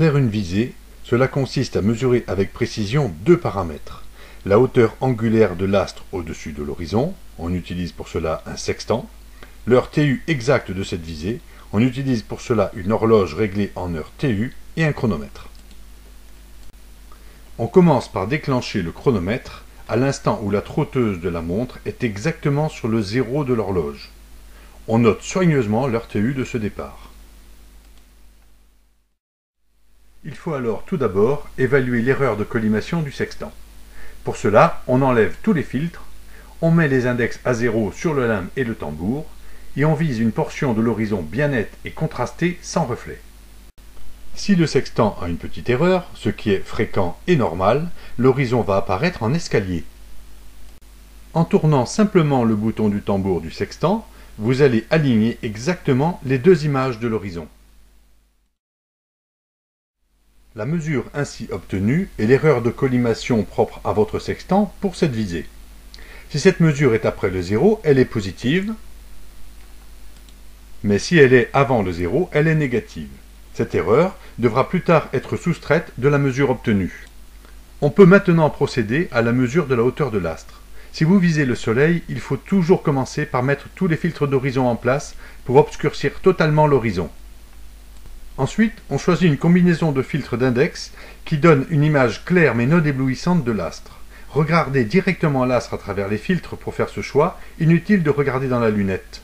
faire une visée, cela consiste à mesurer avec précision deux paramètres. La hauteur angulaire de l'astre au-dessus de l'horizon, on utilise pour cela un sextant. L'heure TU exacte de cette visée, on utilise pour cela une horloge réglée en heure TU et un chronomètre. On commence par déclencher le chronomètre à l'instant où la trotteuse de la montre est exactement sur le zéro de l'horloge. On note soigneusement l'heure TU de ce départ. Il faut alors tout d'abord évaluer l'erreur de collimation du sextant. Pour cela, on enlève tous les filtres, on met les index à 0 sur le limbe et le tambour, et on vise une portion de l'horizon bien nette et contrastée sans reflet. Si le sextant a une petite erreur, ce qui est fréquent et normal, l'horizon va apparaître en escalier. En tournant simplement le bouton du tambour du sextant, vous allez aligner exactement les deux images de l'horizon. La mesure ainsi obtenue est l'erreur de collimation propre à votre sextant pour cette visée. Si cette mesure est après le 0, elle est positive, mais si elle est avant le 0, elle est négative. Cette erreur devra plus tard être soustraite de la mesure obtenue. On peut maintenant procéder à la mesure de la hauteur de l'astre. Si vous visez le soleil, il faut toujours commencer par mettre tous les filtres d'horizon en place pour obscurcir totalement l'horizon. Ensuite, on choisit une combinaison de filtres d'index qui donne une image claire mais non éblouissante de l'astre. Regardez directement l'astre à travers les filtres pour faire ce choix, inutile de regarder dans la lunette.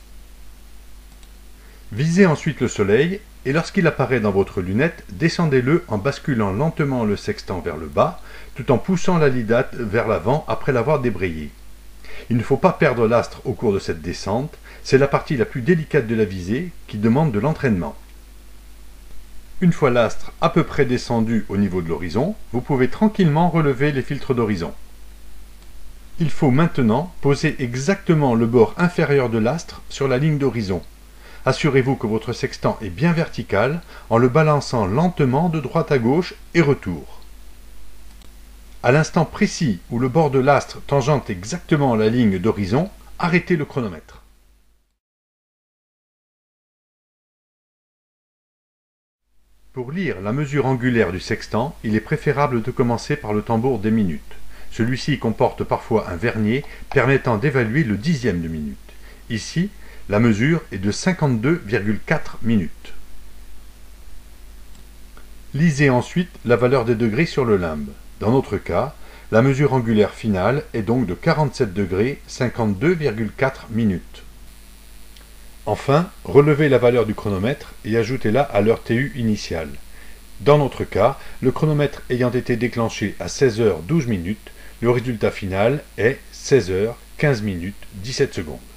Visez ensuite le soleil et lorsqu'il apparaît dans votre lunette, descendez-le en basculant lentement le sextant vers le bas, tout en poussant la lidate vers l'avant après l'avoir débrayé. Il ne faut pas perdre l'astre au cours de cette descente, c'est la partie la plus délicate de la visée qui demande de l'entraînement. Une fois l'astre à peu près descendu au niveau de l'horizon, vous pouvez tranquillement relever les filtres d'horizon. Il faut maintenant poser exactement le bord inférieur de l'astre sur la ligne d'horizon. Assurez-vous que votre sextant est bien vertical en le balançant lentement de droite à gauche et retour. À l'instant précis où le bord de l'astre tangente exactement la ligne d'horizon, arrêtez le chronomètre. Pour lire la mesure angulaire du sextant, il est préférable de commencer par le tambour des minutes. Celui-ci comporte parfois un vernier permettant d'évaluer le dixième de minute. Ici, la mesure est de 52,4 minutes. Lisez ensuite la valeur des degrés sur le limbe. Dans notre cas, la mesure angulaire finale est donc de 47 degrés 52,4 minutes. Enfin, relevez la valeur du chronomètre et ajoutez-la à l'heure TU initiale. Dans notre cas, le chronomètre ayant été déclenché à 16h12 minutes, le résultat final est 16h15 minutes 17 secondes.